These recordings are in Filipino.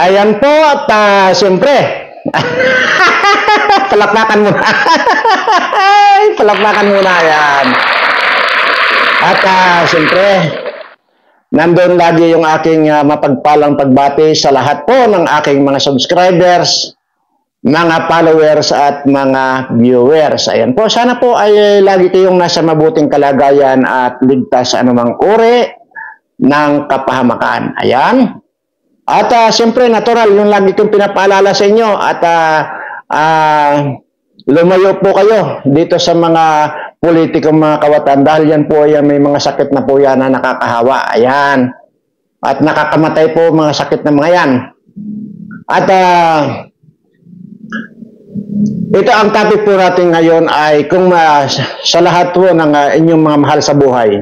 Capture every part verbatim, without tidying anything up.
Ayan po at uh, siyempre, palakpakan muna. Palakpakan muna yan. At uh, siyempre, nandun lagi yung aking uh, mapagpalang pagbati sa lahat po ng aking mga subscribers, mga followers at mga viewers. Ayan po, sana po ay lagi kayong nasa mabuting kalagayan at ligtas sa anumang uri ng kapahamakan. Ayan. At uh, siyempre, natural, yung lagi kong pinapaalala sa inyo at uh, uh, lumayo po kayo dito sa mga politikong mga kawatan dahil yan po ay may mga sakit na po yan na nakakahawa. Ayan. At nakakamatay po mga sakit na mga yan. At uh, ito ang topic po natin ngayon ay kung uh, sa lahat po ng uh, inyong mga mahal sa buhay,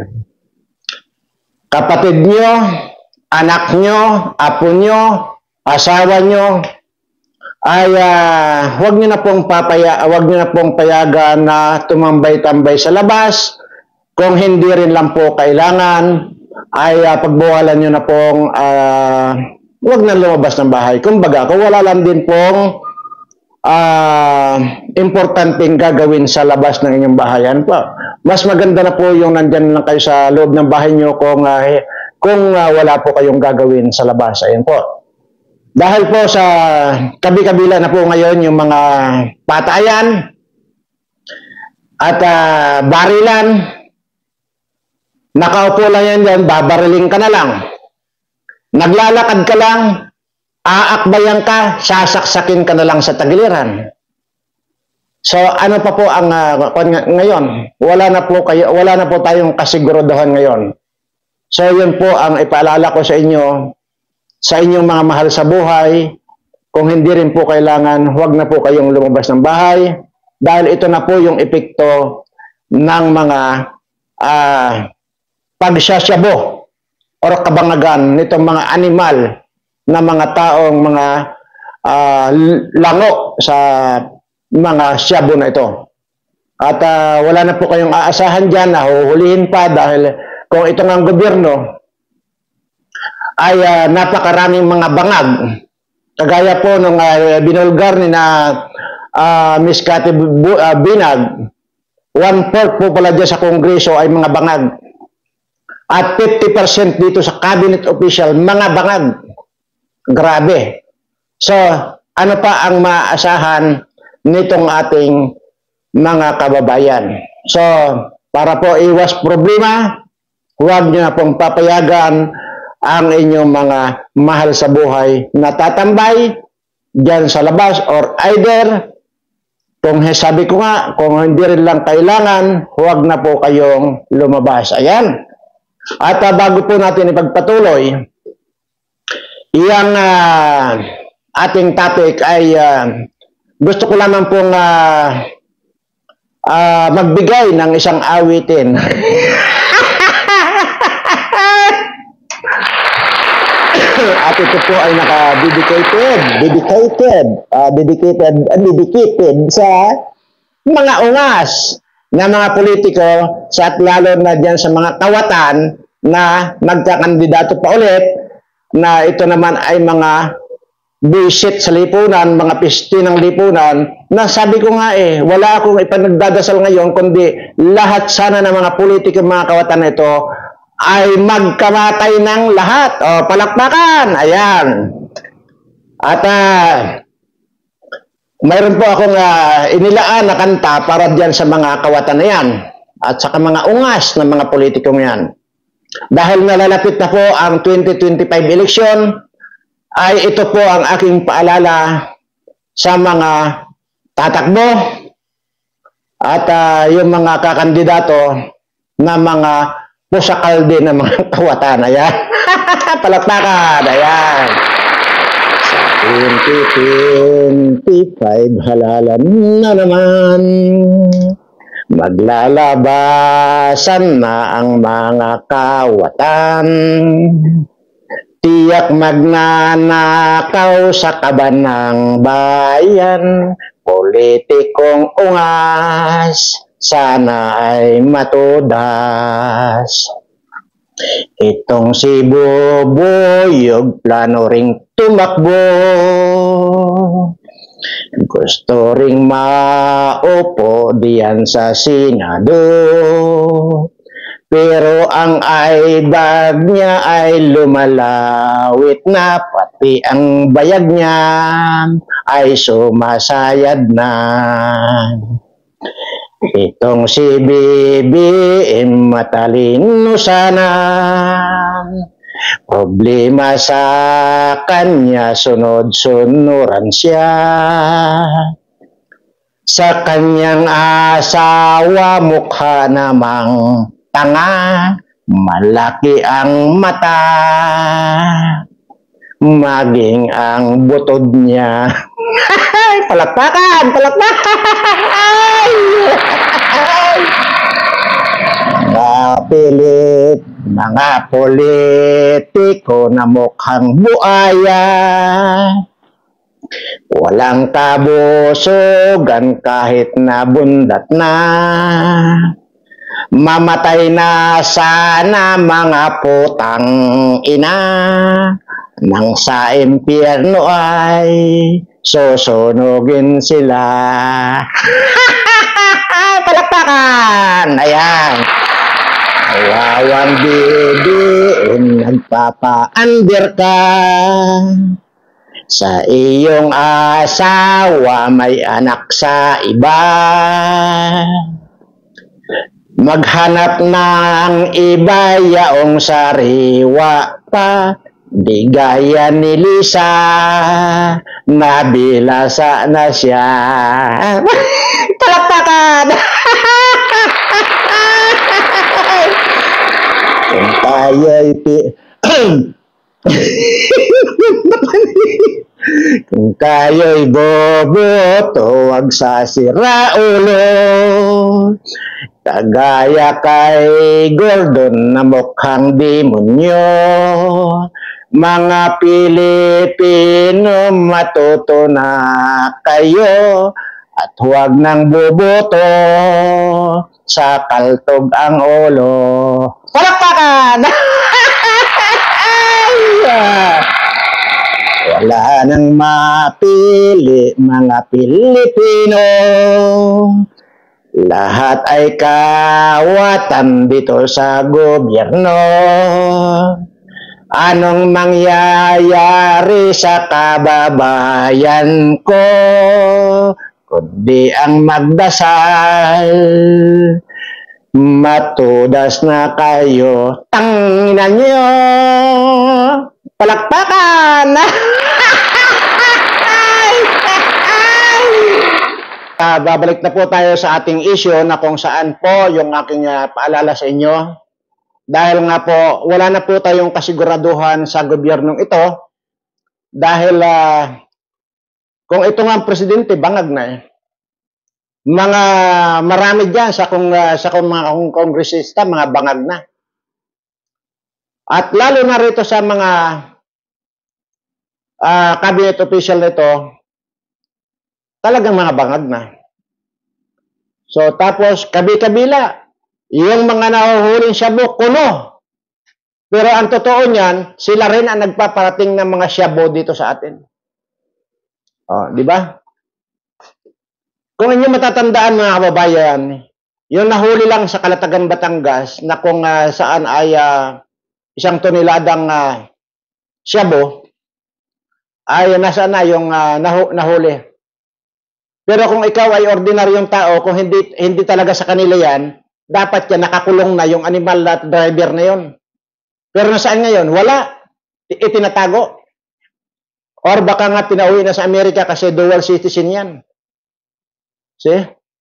kapatid nyo, anak nyo, apo nyo, asawa nyo, ay uh, huwag nyo na pong papaya, huwag nyo na pong payagan na tumambay-tambay sa labas. Kung hindi rin lang po kailangan, ay uh, pagbawalan nyo na pong uh, huwag na lumabas ng bahay. Kumbaga, kung wala lang din pong uh, importanteng gagawin sa labas ng inyong bahayan po, mas maganda na po yung nandyan lang kayo sa loob ng bahay nyo kung uh, kung uh, wala po kayong gagawin sa labas. Ayan po. Dahil po sa kabi-kabila na po ngayon yung mga patayan at uh, barilan, nakaupo lang yan dyan, babariling ka na lang. Naglalakad ka lang, aakbayan ka, sasaksakin ka na lang sa tagiliran. So ano pa po ang uh, ngayon? Wala na po kayo, wala na po tayong kasiguraduhan ngayon. So, yun po ang ipaalala ko sa inyo, sa inyong mga mahal sa buhay. Kung hindi rin po kailangan, huwag na po kayong lumabas ng bahay dahil ito na po yung epekto ng mga uh, pagsasyabo o kabangagan nitong mga animal na mga taong mga uh, lango sa mga syabo na ito. At uh, wala na po kayong aasahan dyan na huhulihin pa dahil kung ito ng gobyerno ay uh, napakaraming mga bangag. Kagaya po nung uh, binulgar ni na uh, Miss Cathy uh, Binag, one-fourth po pala dyan sa Kongreso ay mga bangag. At fifty percent dito sa cabinet official, mga bangag. Grabe. So, ano pa ang maasahan nitong ating mga kababayan? So, para po iwas problema, huwag nyo na pong papayagan ang inyong mga mahal sa buhay na tatambay dyan sa labas or either, kung sabi ko nga, kung hindi rin lang kailangan, huwag na po kayong lumabas. Ayan. At uh, bago po natin ipagpatuloy, iyang uh, ating topic ay uh, gusto ko lamang pong uh, uh, magbigay ng isang awitin. At ito po ay naka-dedicated, dedicated, uh, dedicated, uh, dedicated sa mga ungas na mga politiko sa at lalo na dyan sa mga kawatan na magkakandidato pa ulit na ito naman ay mga bullshit sa lipunan, mga pisti ng lipunan na sabi ko nga eh, wala akong ipanagdadasal ngayon kundi lahat sana ng mga politiko, mga kawatan na ito ay magkamatay ng lahat. O, palakpakan. Ayan. At uh, mayroon po akong uh, inilaan na kanta para dyan sa mga kawatan na yan at sa mga ungas ng mga politikong yan. Dahil nalalapit na po ang twenty twenty-five election, ay ito po ang aking paalala sa mga tatakbo at uh, yung mga kakandidato na mga pusakal din ng mga kawatan. Ayan. Palakpakan. Ayan. Sa twenty twenty-five, halalan na naman. Maglalabasan na ang mga kawatan. Tiyak magnanakaw sa kaban ng bayan. Politikong ungas sana ay matudas. Itong si Bubuyog plano ring tumakbo, gusto ring maupo diyan sa Senado, pero ang eyebag niya ay lumalawit na, pati ang bayag niya ay sumasayad na. Itong si B B M matalino sana, problema sa kanya sunod-sunuran siya. Sa kanyang asawa mukha namang tanga, malaki ang mata, maging ang butod niya. Palakpakan! Palakpakan! Mga pilit, mga politiko na mukhang buaya, walang kabusugan kahit nabundat na. Mamatay na sana mga putang ina, nang sa impyerno ay susunugin sila. Palakpakan! Ayan. Wawang B B M nagpapa-under ka. Sa iyong asawa may anak sa iba. Maghanap ng iba yaong sariwa pa, di gaya ni Lisa, nabilasa na siya. Palakpakan! Kung tayo'y pi... Kung kayo'y boboto, huwag sasira ulo. Kagaya kay Gordon na mukhang demonyo. Mga Pilipino, matuto na kayo at huwag nang boboto sa kaltog ang ulo. Palakpakan! Wala nang mapili mga Pilipino, lahat ay kawatan dito sa gobyerno. Anong mangyayari sa kababayan ko, kundi ang magdasal. Matudas na kayo, tangina nyo. Palakpakan! Uh, babalik na po tayo sa ating issue na kung saan po yung aking uh, paalala sa inyo. Dahil nga po, wala na po tayong kasiguraduhan sa gobyernong ito. Dahil uh, kung ito nga ang presidente, bangag na eh. Mga marami dyan sa kung, uh, sa kung mga kung kongresista, mga bangag na. At lalo na rito sa mga uh, cabinet official nito, talagang mga bangag na. So, tapos, kabi-kabila, yung mga nahuhuling shabu, kuno. Pero ang totoo niyan, sila rin ang nagpaparating ng mga shabu dito sa atin. Oh, di ba? Kung inyo matatandaan mga kababayan, yung nahuli lang sa Kalatagan, Batangas, na kung uh, saan ay uh, isang toneladang uh, shabu, ay nasaan na yung uh, nahu nahuli. Pero kung ikaw ay ordinaryong tao, kung hindi hindi talaga sa kanila yan, dapat yan nakakulong na yung animal na driver na yon. Pero nasaan ngayon? Wala. Itinatago. Or baka nga pinauwi na sa Amerika kasi dual citizen yan. See?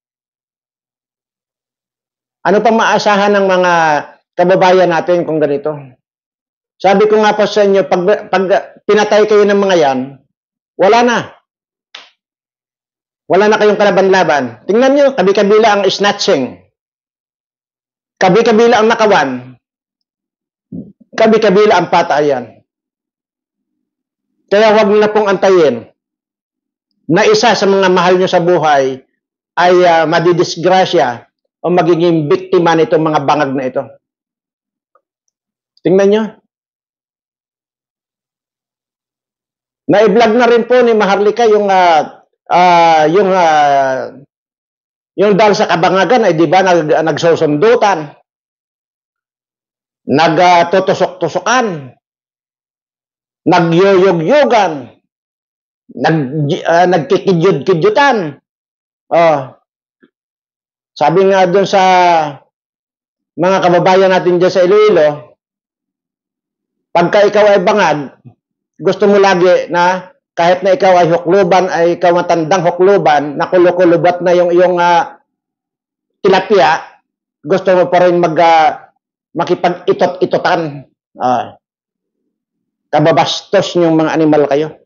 Ano pang maasahan ng mga kababayan natin kung ganito? Sabi ko nga po sa inyo, pag, pag pinatay kayo ng mga yan, wala na. Wala na kayong kalaban-laban. Tingnan nyo, kabi-kabila ang snatching. Kabi-kabila ang nakawan. Kabi-kabila ang patayan. Kaya huwag na pong antayin na isa sa mga mahal nyo sa buhay ay uh, madidisgrasya o magiging biktima nitong mga bangag na ito. Tingnan nyo. Na-vlog na rin po ni Maharlika yung uh, uh, yung uh, yung dahil sa Kabangagan ay di ba nag, nagsusundutan, nagtutusok-tusokan, nagyoyog-yogan, nag uh, nagkikidyud-kidyutan. Oh. Sabi nga doon sa mga kababayan natin dyan sa Iloilo, pagka ikaw ay bangag, gusto mo lagi na kahit na ikaw ay hukluban, ay ikaw matandang hukluban, na kulukulubat na yung iyong uh, tilapia, gusto mo pa rin mag, uh, makipag-itot-itotan. Uh, kababastos yung mga animal kayo.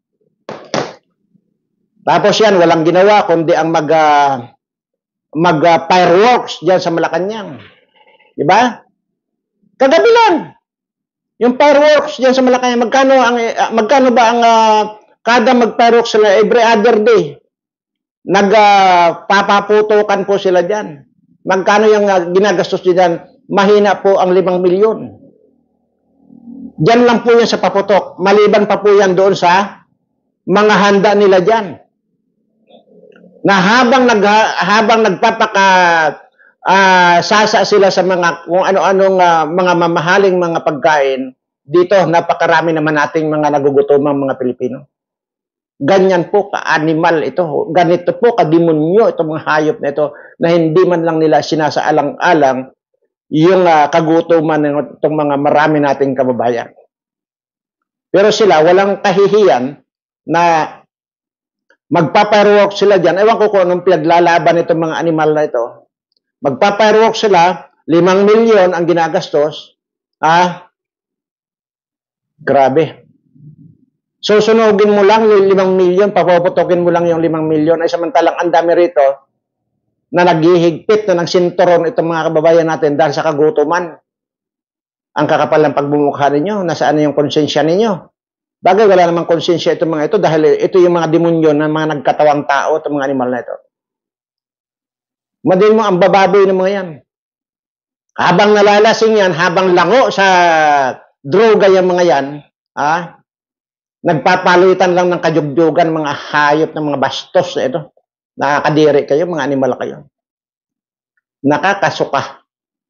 Tapos yan, walang ginawa, kundi ang mag, uh, mag uh, fireworks dyan sa Malacanang. Diba? Kagabi lang. Yung fireworks dyan sa Malacanang, magkano, ang, uh, magkano ba ang uh, kada mag-fireworks sila every other day? Nagpapaputukan uh, po sila dyan. Magkano yung uh, ginagastos dyan? Mahina po ang limang milyon. Dyan lang po yan sa paputok. Maliban pa po yan doon sa mga handa nila dyan. Na habang, nag, habang nagpapaka uh, sasa sila sa mga kung ano-anong uh, mga mamahaling mga pagkain, dito napakarami naman nating mga nagugutomang mga Pilipino. Ganyan po ka-animal ito. Ganito po ka-demonyo itong mga hayop na ito na hindi man lang nila sinasaalang-alang yung uh, kagutuman ng itong mga marami nating kababayan. Pero sila, walang kahihiyan na magpaparook sila dyan. Ewan ko kung anong pinaglalaban itong mga animal na ito. Magpaparook sila, limang milyon ang ginagastos. Ah, grabe. Susunugin mo lang yung limang milyon, papuputokin mo lang yung limang milyon, ay samantalang ang dami rito na naghihigpit na ng sinturon itong mga kababayan natin dahil sa kagutuman. Ang kakapal ng pagbumukha ninyo, nasaan na yung konsensya ninyo? Bagay, wala namang konsensya itong mga ito dahil ito yung mga demonyo ng mga nagkatawang tao, itong mga animal na ito. Madin mo ang bababoy ng mga yan. Habang nalalasing yan, habang lango sa droga yung mga yan, ah, nagpapalitan lang ng kajugjugan, mga hayop ng mga bastos na ito. Nakakadiri kayo, mga animal kayo. Nakakasuka.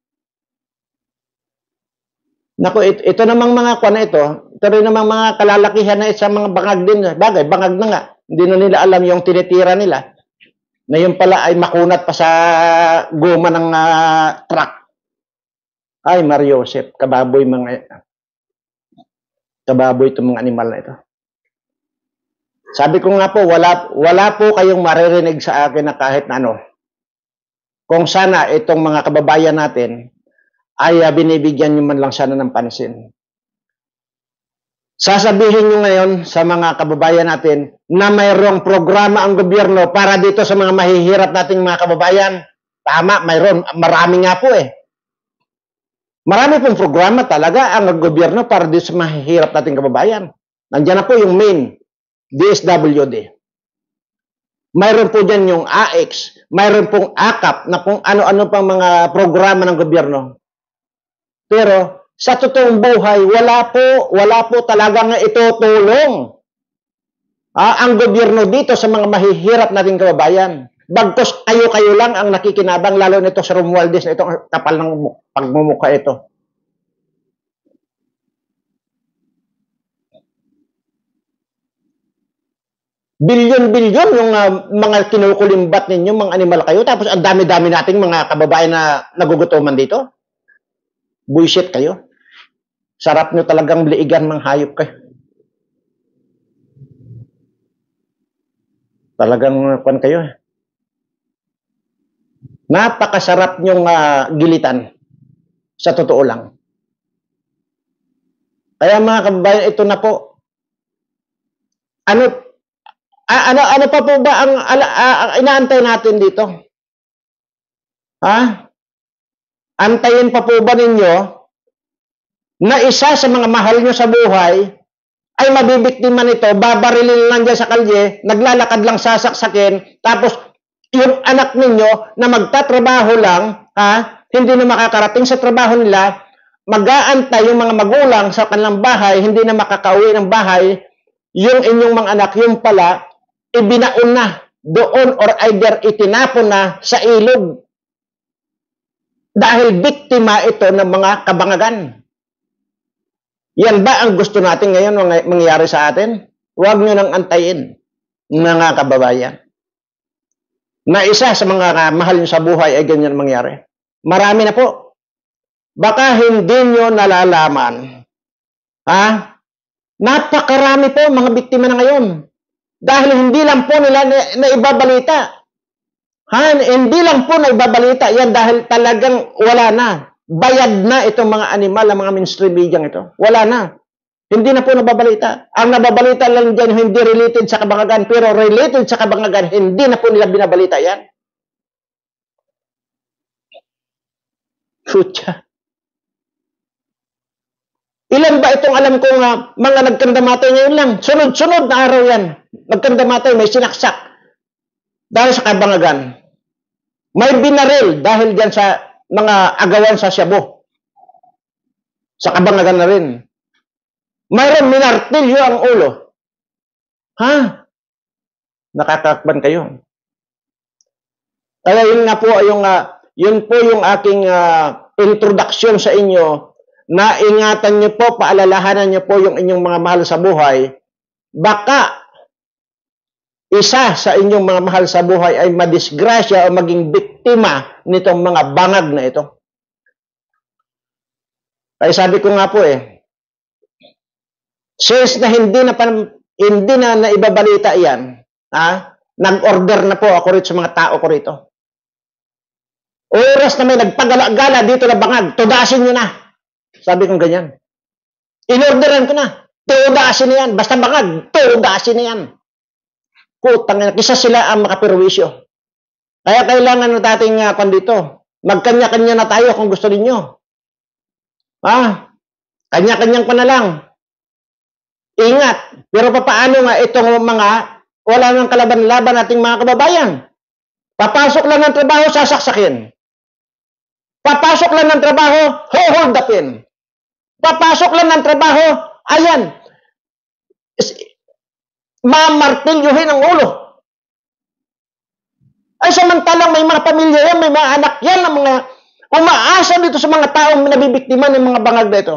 Naku, ito, ito namang mga kwan na ito, ito rin namang mga kalalakihan na sa mga bangag din. Bagay, bangag na nga. Hindi na nila alam yung tinitira nila. Na yun pala ay makunat pa sa goma ng uh, truck. Ay, Mariosep, kababoy mga kababoy itong mga animal na ito. Sabi ko nga po, wala, wala po kayong maririnig sa akin na kahit na ano. Kung sana itong mga kababayan natin ay uh, binibigyan nyo man lang sana ng pansin. Sasabihin nyo ngayon sa mga kababayan natin na mayroong programa ang gobyerno para dito sa mga mahihirap nating mga kababayan. Tama, mayroon. Marami nga po eh. Marami pong programa talaga ang gobyerno para dito sa mahihirap nating kababayan. Nandiyan na po yung main. D S W D. Mayroon po dyan yung A X, mayroon pong A K A P na kung ano-ano pang mga programa ng gobyerno. Pero sa totoong buhay, wala po, wala po talagang itutulong ah, ang gobyerno dito sa mga mahihirap nating kababayan. Bagkus kayo-kayo lang ang nakikinabang, lalo nito sa Romualdez na itong kapal ng pagmumukha ito. Bilyon-bilyon yung uh, mga kinukulimbat ninyo, mga animal kayo, tapos ang dami-dami nating mga kababayan na nagugutuman dito. Bullshit kayo. Sarap nyo talagang liigan mga hayop kayo. Talagang kwan kayo. Napakasarap nyong uh, gilitan. Sa totoo lang. Kaya mga kababayan, ito na po. Ano Ah, ano ano pa po ba ang ala, uh, inaantay natin dito? Ha? Antayin pa po ba ninyo na isa sa mga mahal nyo sa buhay ay mabibiktima nito, babarilin lang dyan sa kalye, naglalakad lang sasaksakin, tapos yung anak ninyo na magtatrabaho lang, ha, hindi na makakarating sa trabaho nila, mag-aantay yung mga magulang sa kanilang bahay, hindi na makakauwi ng bahay, yung inyong mga anak, yung pala, ibinaon na doon or either itinapon na sa ilog. Dahil biktima ito ng mga kabangagan. Yan ba ang gusto natin ngayon mangyari sa atin? Huwag nyo nang antayin, mga kababayan. Na isa sa mga mahal nyo sa buhay ay ganyan mangyari. Marami na po. Baka hindi nyo nalalaman. Ha? Napakarami po mga biktima na ngayon. Dahil hindi lang po nila na, na ibabalita. Ha? Hindi lang po na ibabalita. Yan dahil talagang wala na. Bayad na itong mga animal, ang mga mainstream media ito. Wala na. Hindi na po nababalita. Ang nababalita lang dyan, hindi related sa kabangagan, pero related sa kabangagan, hindi na po nila binabalita yan. Futya. Ilan ba itong alam kong uh, mga nagkandamatay ngayon lang? Sunod-sunod na araw yan. Nagkandamatay, may sinaksak. Dahil sa kabangagan. May binaril dahil dyan sa mga agawan sa Cebu. Sa kabangagan na rin. Mayroon minartilyo ang ulo. Ha? Nakakakban kayo. Kaya yun nga po, yung, uh, yun po yung aking uh, introduction sa inyo na ingatan nyo po, paalalahanan nyo po yung inyong mga mahal sa buhay. Baka isa sa inyong mga mahal sa buhay ay madisgrasya o maging biktima nitong mga bangag na ito. Kaya sabi ko nga po eh, since na hindi na, hindi na naibabalita yan, ha? Nag-order na po ako rito sa mga tao ko rito. Oras na may nagpagala-gala dito na bangag, tudasin nyo na. Sabi kong ganyan. In-orderan ko na. Tudasin na yan. Basta bangag, tudasin na yan. Putang ina, isa sila ang makapirwisyo. Kaya kailangan na dating uh, kung dito, magkanya-kanya na tayo kung gusto ninyo. Ah, kanya-kanyang pa na lang. Ingat. Pero papaano nga itong mga wala nang kalaban-laban nating mga kababayan? Papasok lang ng trabaho, sasaksakin. Papasok lang ng trabaho, hold upin. Papasok lang ng trabaho, ayan, mamartilyuhin ang ulo. Ay samantalang may mga pamilya yan, may mga anak yan, ang mga umaasa dito sa mga taong nabibiktima ng mga bangag na ito.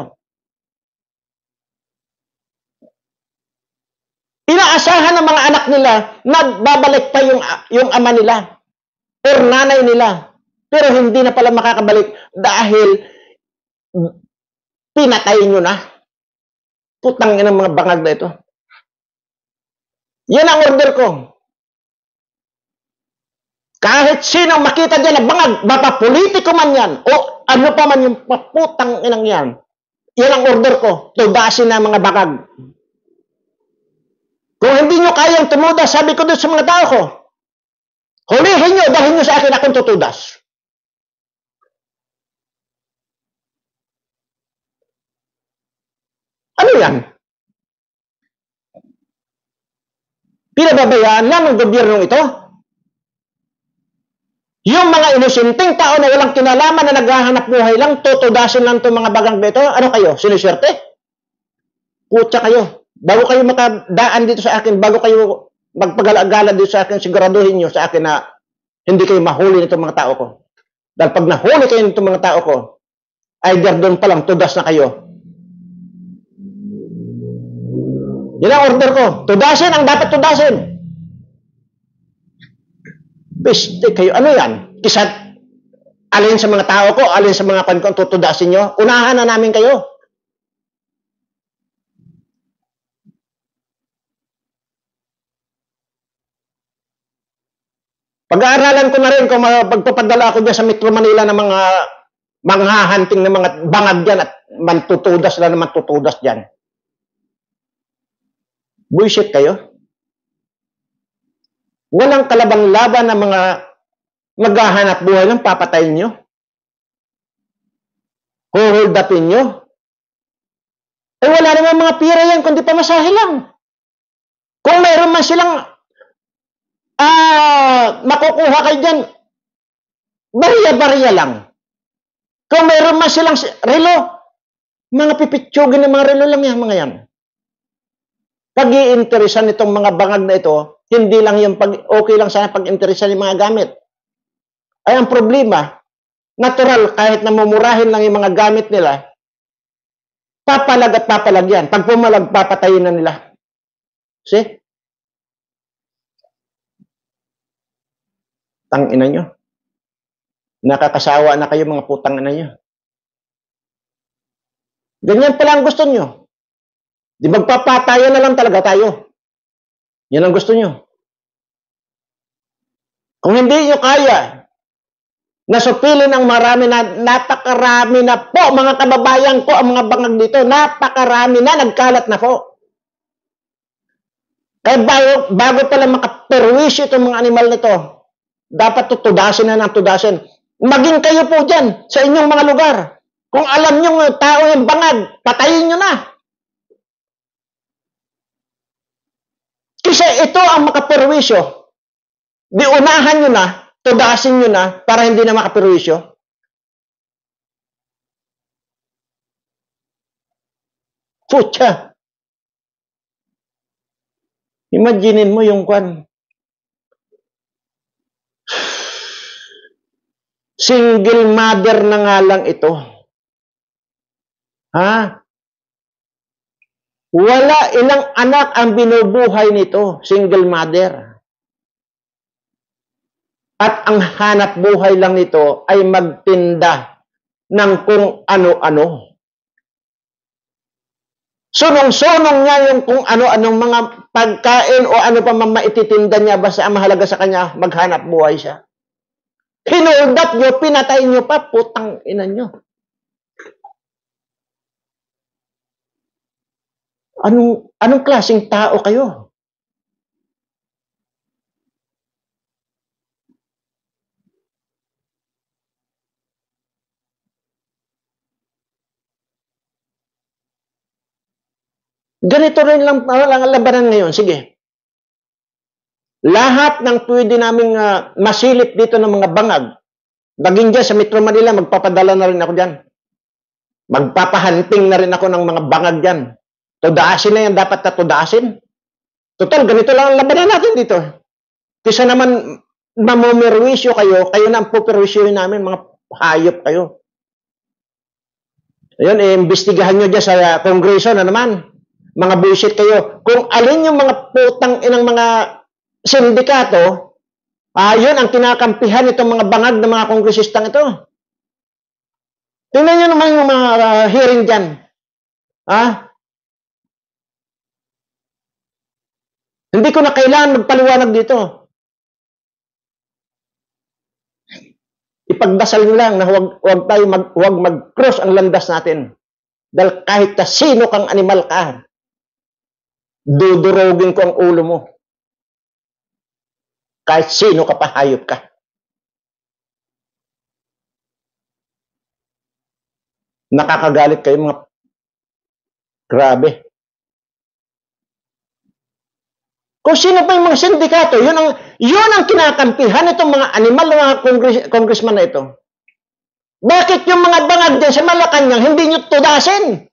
Inaasahan ng mga anak nila na babalik pa yung, yung ama nila o nanay nila. Pero hindi na pala makakabalik dahil pinatay nyo na. Putang ina ng mga bangag na ito. Yan ang order ko. Kahit sinong makita dyan na bangag, mapapolitiko man yan, o ano pa man yung paputang inang yan, yan ang order ko. Tudasin na mga bangag. Kung hindi nyo kayang tumudas, sabi ko doon sa mga tao ko, hulihin nyo, dahil nyo sa akin akong tutudas. Ano yan? Pinababayaan lang ng gobyernong ito? Yung mga inosenteng tao na walang kinalaman na naghahanap buhay lang, tutudasin lang itong mga bagang beto, ano kayo? Sinuswerte? Kutsa kayo. Bago kayo makadaan dito sa akin, bago kayo magpagala-gala dito sa akin, siguraduhin nyo sa akin na hindi kayo mahuli nitong mga tao ko. Dahil pag nahuli kayo nitong mga tao ko, either doon pa lang, tudas na kayo. Yan ang order ko. Tudasin ang dapat tudasin. Piste kayo. Ano yan? Kisat, alin sa mga tao ko, alin sa mga pan ko, tutudasin nyo. Unahan na namin kayo. Pag-aaralan ko na rin kung pagpapadala ako dyan sa Metro Manila ng mga manghahanting ng mga bangag dyan at mantutudas na naman tutudas dyan. Bullshit kayo. Walang kalabang-laban na mga maghahanap buhay ng papatayin nyo. Hold upin nyo. Eh wala naman mga pira yan kundi pamasahe lang. Kung mayroon man silang ah, makukuha kayo dyan, bariya-bariya lang. Kung mayroon man silang relo, Mga pipitsugin ng mga relo lang yan, mga yan. Pag-iinteresan itong mga bangag na ito, hindi lang yung pag, okay lang sana pag-interesan yung mga gamit. Ay ang problema, natural, kahit na mumurahin lang yung mga gamit nila, papalag at papalag yan. Pag pumalag, papatayin na nila. See? Tang ina nyo. Nakakasawa na kayo mga putang ina nyo. Ganyan pala ang gusto nyo. Di magpapatayan na lang talaga tayo. Yan ang gusto nyo. Kung hindi nyo kaya, nasupilin ang marami na, napakarami na po, mga kababayan ko, ang mga bangag dito, napakarami na, nagkalat na po. Kaya bago, bago pala makaperwisyo itong mga animal nito, dapat tutudasin na ng tudasin. Maging kayo po dyan, sa inyong mga lugar. Kung alam nyo tao yung bangag, patayin nyo na. Kasi ito ang makaperwisyo. Di unahan nyo na, tudasin nyo na, para hindi na makaperwisyo. Putya. Imaginin mo yung kwan. Single mother na nga lang ito. Ha? Wala ilang anak ang binubuhay nito, single mother. At ang hanap buhay lang nito ay magtinda ng kung ano-ano. Sunong-sunong niya yung kung ano-anong mga pagkain o ano pa mang maititinda niya, basta ang mahalaga sa kanya, maghanap buhay siya. Hinuldat nyo, pinatay nyo pa, putang ina nyo. Anong, anong klaseng tao kayo? Ganito rin lang ang labanan ngayon. Sige. Lahat ng pwede naming uh, masilip dito ng mga bangag, naging dyan sa Metro Manila, magpapadala na rin ako dyan. Magpapahanting na rin ako ng mga bangag dyan. Tudasin na yan, dapat na tudasin. Total, ganito lang ang labanan natin dito. Kisa naman mamumirwisyo kayo, kayo na ang puperwisyoin namin, mga hayop kayo. Ayun, eh, imbestigahan nyo dyan sa kongreso na naman. Mga bullshit kayo. Kung alin yung mga putang inang mga sindikato, ayun ang kinakampihan itong mga bangag ng mga kongresistang ito. Tingnan nyo naman yung mga uh, hearing dyan. Ha? Hindi ko na kailangan magpaliwanag dito. Ipagdasal nyo lang na huwag, huwag tayo mag, huwag mag-cross ang landas natin. Dahil kahit na sino kang animal ka, dudurogin ko ang ulo mo. Kahit sino ka pa, hayop ka. Nakakagalit kayo mga grabe. Kung sino pa yung mga sindikato, yun ang, yun ang kinakampihan itong mga animal, mga congress, congressman na ito. Bakit yung mga bangag din sa Malacanang hindi nyo tudasin?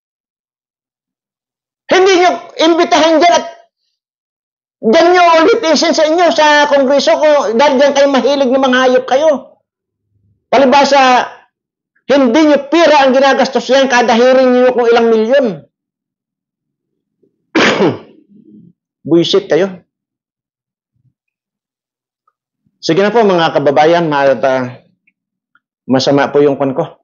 Hindi nyo imbitahin dyan at dyan nyo ulitisin sa inyo sa kongreso ko dahil dyan kayo mahilig ng mga hayop kayo. Palibasa, hindi nyo pira ang ginagastos yan kada hearing nyo kung ilang milyon. Buisit kayo. Sige na po mga kababayan, uh, masama po yung kwan ko.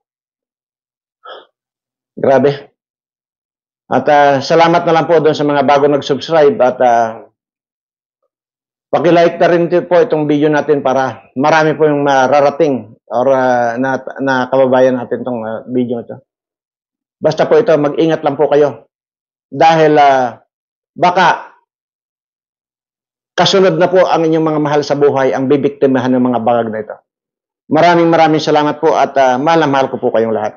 Grabe. At uh, salamat na lang po doon sa mga bago nag-subscribe at uh, paki-like na rin po itong video natin para marami po yung mararating or uh, na, na kababayan natin itong uh, video ito. Basta po ito, mag-ingat lang po kayo. Dahil uh, baka kasunod na po ang inyong mga mahal sa buhay ang bibiktimahan ng mga bangag na ito. Maraming maraming salamat po at uh, mahal na mahal ko po kayong lahat.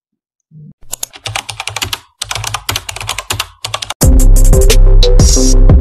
Thank you.